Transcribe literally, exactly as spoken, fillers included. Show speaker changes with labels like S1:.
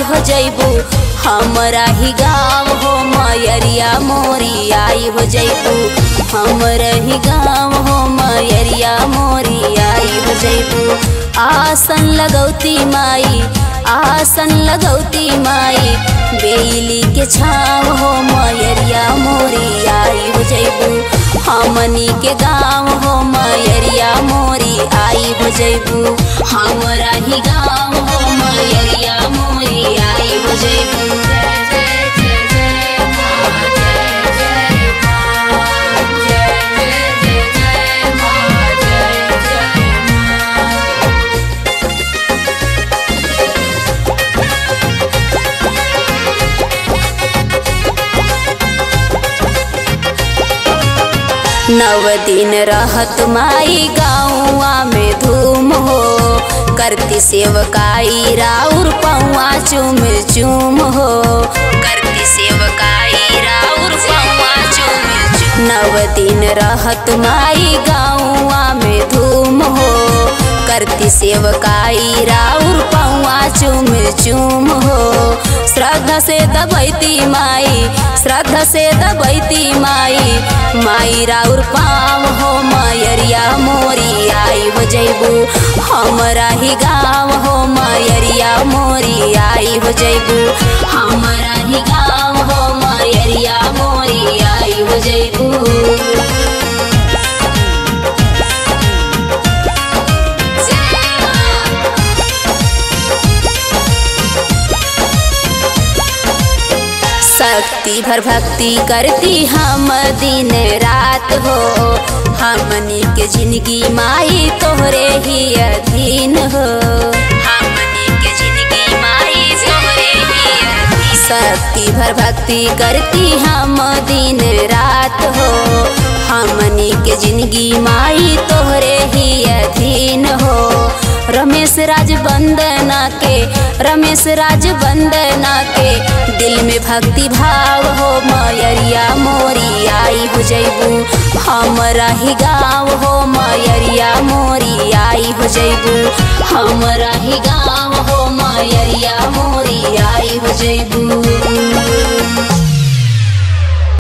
S1: हो जैबू हमरा ही गाँव हो मयरिया मोरी आई हो जैबू हमरा ही गाँव हो मयरिया मोरी आई हो जैबू। आसन लगौती माई आसन लगौती माई बेली के छाव हो मयरिया मोरी आई हो जैबू हमनी के गाँव हो मयरिया मोरी आई हो जैबू हमरा ही गाँव हो मयरिया मोरी आई हो जैबू। नव दिन रहत माई गाँवा में धूम हो करती सेवकाई राउर पौआ चुम चुम हो करती सेवकाई राउर पौआ चुम चुम। नव दिन रहत माई गाँवा में धूम हो करती सेवकाई राउर पौआ चुम चुम हो। श्रद्धा से दबैती माई श्रद्धा से दबैती माई माई राउर पाव हो मयरिया मोरी आई हो जैबू हमरा ही गाँव हो मयरिया मोरी आई हो जैबू हमरा ही गाँव हो मयरिया मोरी आई हो जैबू। शक्ति भर भक्ति करती हम दिन रात हो हमनी के जिंदगी माई तोहरे ही अधीन हो हमनी के जिंदगी माई तोहरे ही अधीन। शक्ति भर भक्ति करती हम दिन रात हो हमनी के जिंदगी माई तोहरे ही अधीन हो। रमेश राज वंदना के रमेश राज वंदना के दिल में भक्ति भाव हो मयरिया मोरी आई हो जैबू हमरा ही गाँव हो मयरिया मोरी आई हो जैबू हमरा ही गाँव हो मयरिया मोरी आई हो जैबू।